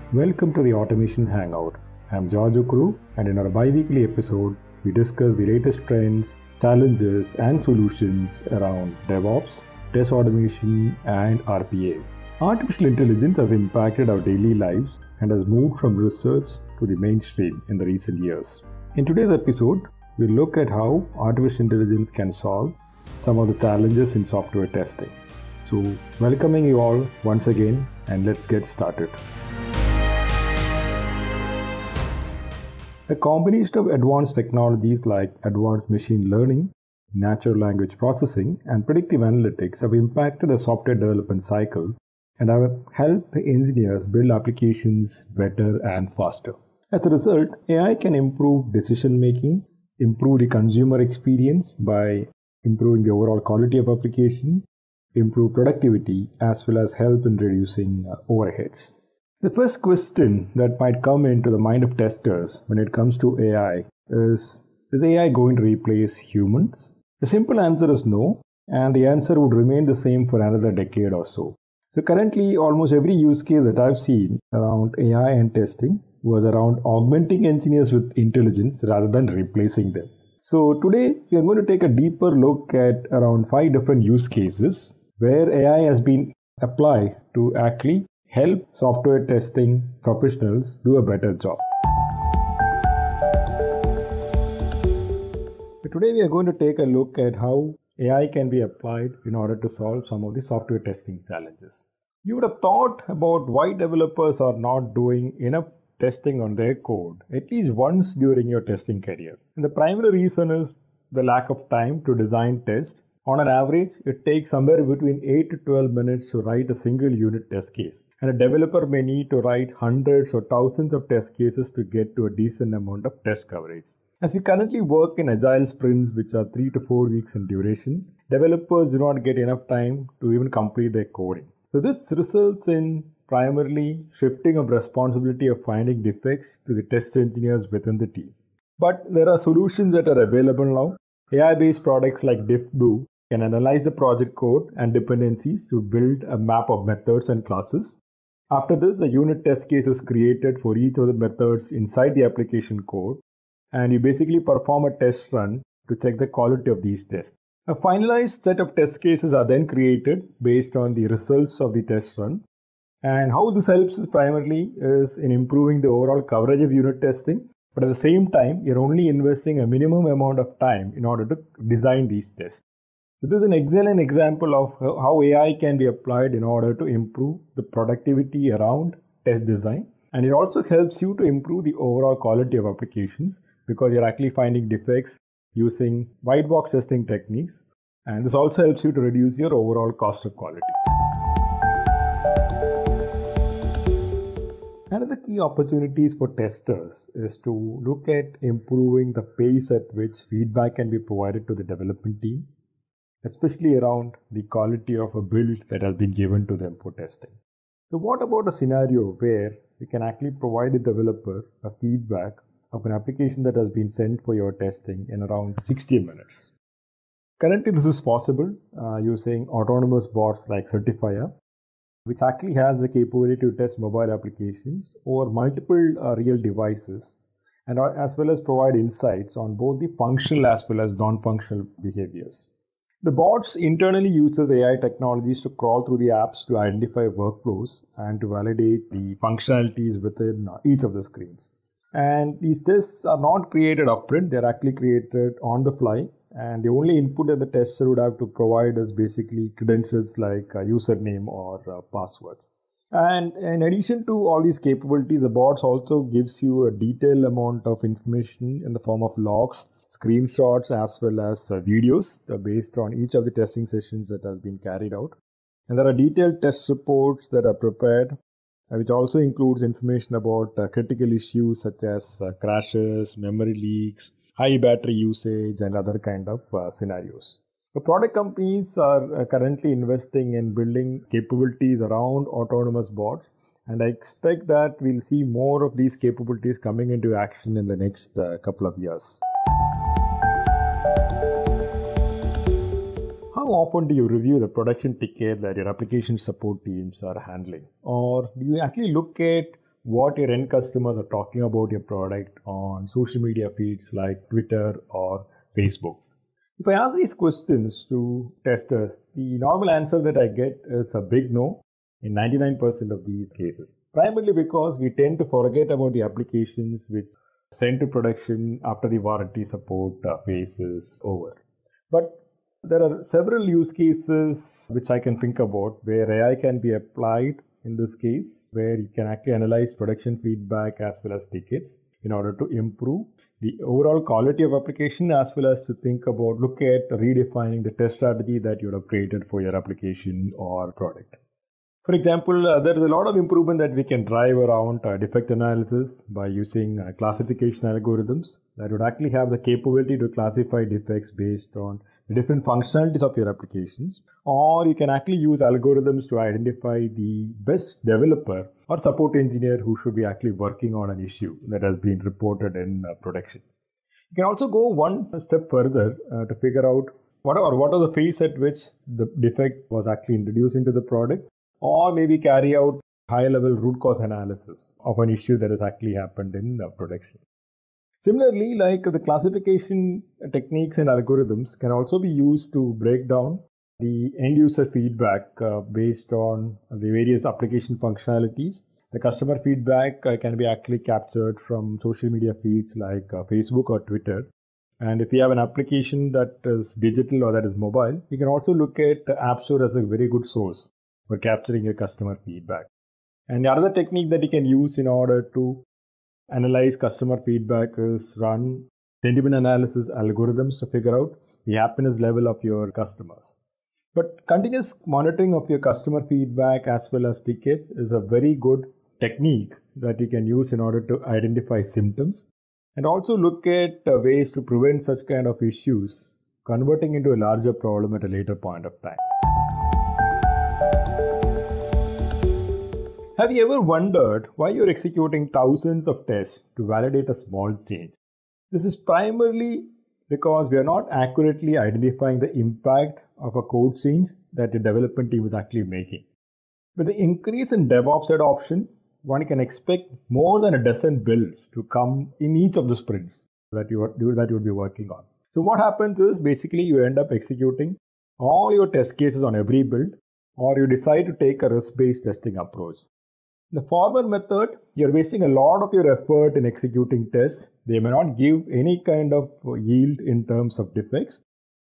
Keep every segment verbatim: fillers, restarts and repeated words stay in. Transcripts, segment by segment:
Welcome to the Automation Hangout. I'm George Okru, and in our bi-weekly episode, we discuss the latest trends, challenges, and solutions around DevOps, test automation, and R P A. Artificial intelligence has impacted our daily lives and has moved from research to the mainstream in the recent years. In today's episode, we'll look at how artificial intelligence can solve some of the challenges in software testing. So, welcoming you all once again, and let's get started. A combination of advanced technologies like advanced machine learning, natural language processing, and predictive analytics have impacted the software development cycle and have helped engineers build applications better and faster. As a result, A I can improve decision making, improve the consumer experience by improving the overall quality of application, improve productivity, as well as help in reducing uh, overheads. The first question that might come into the mind of testers when it comes to A I is, is A I going to replace humans? The simple answer is no, and the answer would remain the same for another decade or so. So currently, almost every use case that I've seen around A I and testing was around augmenting engineers with intelligence rather than replacing them. So today, we are going to take a deeper look at around five different use cases where A I has been applied to actually help software testing professionals do a better job. So today we are going to take a look at how A I can be applied in order to solve some of the software testing challenges. You would have thought about why developers are not doing enough testing on their code at least once during your testing career. And the primary reason is the lack of time to design tests. On an average, it takes somewhere between eight to twelve minutes to write a single unit test case. And a developer may need to write hundreds or thousands of test cases to get to a decent amount of test coverage. As we currently work in agile sprints, which are three to four weeks in duration, developers do not get enough time to even complete their coding. So this results in primarily shifting of responsibility of finding defects to the test engineers within the team. But there are solutions that are available now. A I-based products like DiffBlue can analyze the project code and dependencies to build a map of methods and classes. After this, a unit test case is created for each of the methods inside the application code, and you basically perform a test run to check the quality of these tests. A finalized set of test cases are then created based on the results of the test run. And how this helps is primarily is in improving the overall coverage of unit testing, but at the same time, you're only investing a minimum amount of time in order to design these tests. So this is an excellent example of how A I can be applied in order to improve the productivity around test design. And it also helps you to improve the overall quality of applications because you're actually finding defects using white box testing techniques. And this also helps you to reduce your overall cost of quality. Another key opportunities for testers is to look at improving the pace at which feedback can be provided to the development team, especially around the quality of a build that has been given to them for testing. So what about a scenario where you can actually provide the developer a feedback of an application that has been sent for your testing in around sixty minutes? Currently, this is possible uh, using autonomous bots like Certifier, which actually has the capability to test mobile applications over multiple uh, real devices, and are, as well as provide insights on both the functional as well as non-functional behaviors. The bots internally uses A I technologies to crawl through the apps to identify workflows and to validate the functionalities within each of the screens. And these tests are not created upfront, they're actually created on the fly. And the only input that the tester would have to provide is basically credentials like a username or uh, passwords. And in addition to all these capabilities, the bots also gives you a detailed amount of information in the form of logs, screenshots, as well as uh, videos uh, based on each of the testing sessions that has been carried out. And there are detailed test reports that are prepared, uh, which also includes information about uh, critical issues such as uh, crashes, memory leaks, high battery usage, and other kind of uh, scenarios. The product companies are uh, currently investing in building capabilities around autonomous bots, and I expect that we'll see more of these capabilities coming into action in the next uh, couple of years. How often do you review the production ticket that your application support teams are handling? Or do you actually look at what your end customers are talking about your product on social media feeds like Twitter or Facebook. If I ask these questions to testers, the normal answer that I get is a big no in ninety-nine percent of these cases. Primarily because we tend to forget about the applications which send to production after the warranty support uh, phase is over. But there are several use cases which I can think about where A I can be applied in this case, where you can actually analyze production feedback as well as tickets in order to improve the overall quality of application, as well as to think about, look at redefining the test strategy that you would have created for your application or product. For example, uh, there is a lot of improvement that we can drive around uh, defect analysis by using uh, classification algorithms that would actually have the capability to classify defects based on the different functionalities of your applications. Or you can actually use algorithms to identify the best developer or support engineer who should be actually working on an issue that has been reported in uh, production. You can also go one step further uh, to figure out what are, what are the phase at which the defect was actually introduced into the product, or maybe carry out high-level root cause analysis of an issue that has actually happened in uh, production. Similarly, like the classification techniques and algorithms can also be used to break down the end-user feedback uh, based on the various application functionalities. The customer feedback uh, can be actually captured from social media feeds like uh, Facebook or Twitter. And if you have an application that is digital or that is mobile, you can also look at the App Store as a very good source for capturing your customer feedback. And the other technique that you can use in order to analyze customer feedback is run sentiment analysis algorithms to figure out the happiness level of your customers. But continuous monitoring of your customer feedback as well as tickets is a very good technique that you can use in order to identify symptoms and also look at uh, ways to prevent such kind of issues converting into a larger problem at a later point of time. Have you ever wondered why you're executing thousands of tests to validate a small change? This is primarily because we are not accurately identifying the impact of a code change that the development team is actually making. With the increase in DevOps adoption, one can expect more than a dozen builds to come in each of the sprints that you, are, that you would be working on. So what happens is basically you end up executing all your test cases on every build, or you decide to take a risk-based testing approach. The former method, you're wasting a lot of your effort in executing tests. They may not give any kind of yield in terms of defects,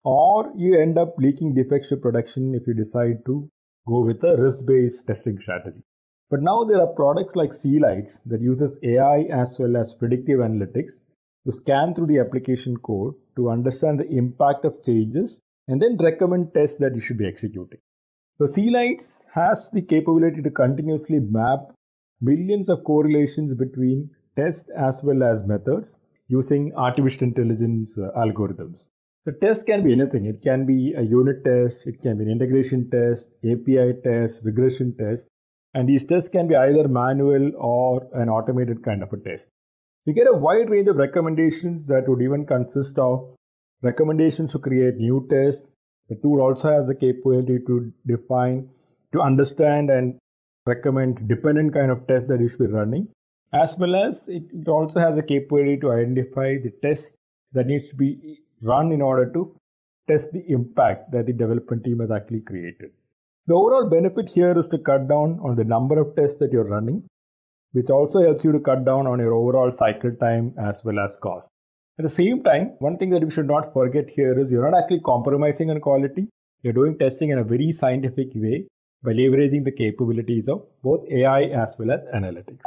or you end up leaking defects to production if you decide to go with a risk-based testing strategy. But now there are products like C-Lights that uses A I as well as predictive analytics to scan through the application code to understand the impact of changes and then recommend tests that you should be executing. So C-Lights has the capability to continuously map millions of correlations between tests as well as methods using artificial intelligence uh, algorithms. The test can be anything. It can be a unit test, it can be an integration test, A P I test, regression test, and these tests can be either manual or an automated kind of a test. You get a wide range of recommendations that would even consist of recommendations to create new tests. The tool also has the capability to define, to understand and recommend dependent kind of tests that you should be running, as well as it, it also has the capability to identify the tests that needs to be run in order to test the impact that the development team has actually created. The overall benefit here is to cut down on the number of tests that you're running, which also helps you to cut down on your overall cycle time as well as cost. At the same time, one thing that we should not forget here is you're not actually compromising on quality. You're doing testing in a very scientific way by leveraging the capabilities of both A I as well as analytics.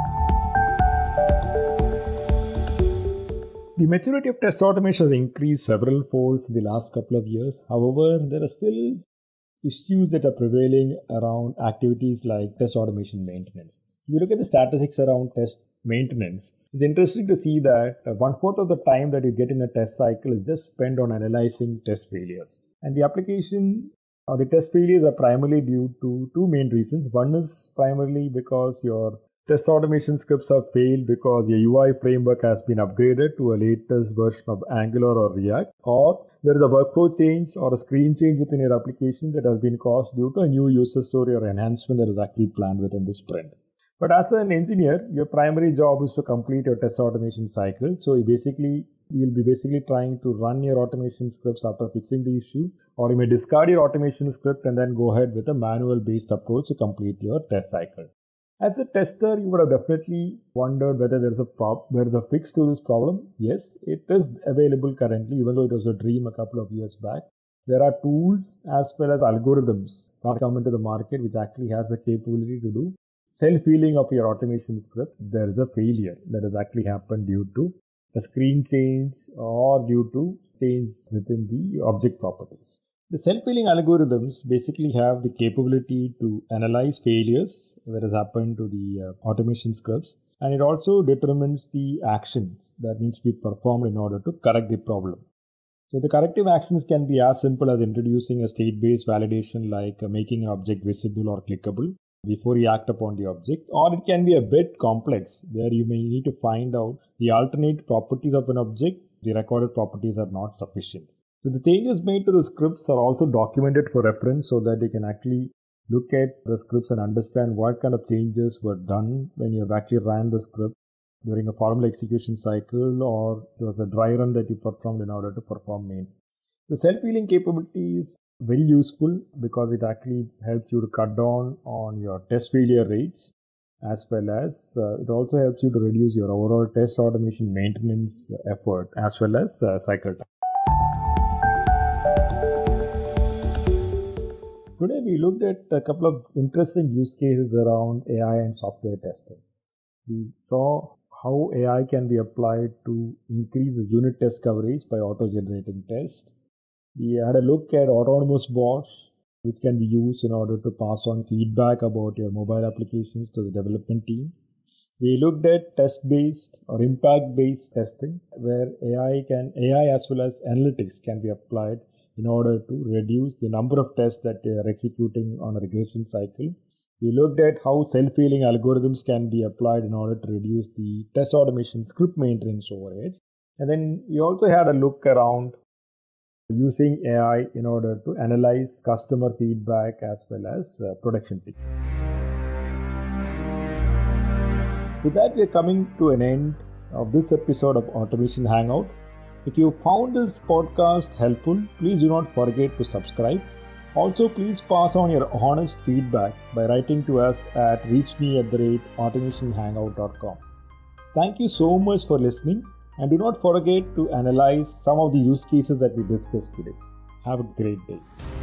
The maturity of test automation has increased several folds in the last couple of years. However, there are still issues that are prevailing around activities like test automation maintenance. If you look at the statistics around test maintenance, it's interesting to see that one-fourth of the time that you get in a test cycle is just spent on analyzing test failures. And the application or the test failures are primarily due to two main reasons. One is primarily because your test automation scripts have failed because your U I framework has been upgraded to a latest version of Angular or React, or there is a workflow change or a screen change within your application that has been caused due to a new user story or enhancement that is actually planned within the sprint. But as an engineer, your primary job is to complete your test automation cycle. So you basically you'll be basically trying to run your automation scripts after fixing the issue, or you may discard your automation script and then go ahead with a manual based approach to complete your test cycle. As a tester, you would have definitely wondered whether there's a prob- there's a fix to this problem. Yes, it is available currently, even though it was a dream a couple of years back. There are tools as well as algorithms that come into the market which actually has the capability to do self-healing of your automation script. There is a failure that has actually happened due to a screen change or due to change within the object properties. The self-healing algorithms basically have the capability to analyze failures that has happened to the uh, automation scripts, and it also determines the action that needs to be performed in order to correct the problem. So the corrective actions can be as simple as introducing a state-based validation like uh, making an object visible or clickable before you act upon the object, or it can be a bit complex where you may need to find out the alternate properties of an object. The recorded properties are not sufficient. So the changes made to the scripts are also documented for reference so that you can actually look at the scripts and understand what kind of changes were done when you have actually ran the script during a formal execution cycle, or it was a dry run that you performed in order to perform main. The self-healing capability is very useful because it actually helps you to cut down on your test failure rates, as well as uh, it also helps you to reduce your overall test automation maintenance effort as well as uh, cycle time. Today we looked at a couple of interesting use cases around A I and software testing. We saw how A I can be applied to increase the unit test coverage by auto-generating tests. We had a look at autonomous bots, which can be used in order to pass on feedback about your mobile applications to the development team. We looked at test-based or impact-based testing, where A I can A I as well as analytics can be applied in order to reduce the number of tests that they are executing on a regression cycle. We looked at how self-healing algorithms can be applied in order to reduce the test automation script maintenance overheads. And then we also had a look around using A I in order to analyze customer feedback as well as uh, production tickets. With that, we are coming to an end of this episode of Automation Hangout. If you found this podcast helpful, please do not forget to subscribe. Also, please pass on your honest feedback by writing to us at reachme at the rate automation hangout dot com. Thank you so much for listening, and do not forget to analyze some of the use cases that we discussed today. Have a great day.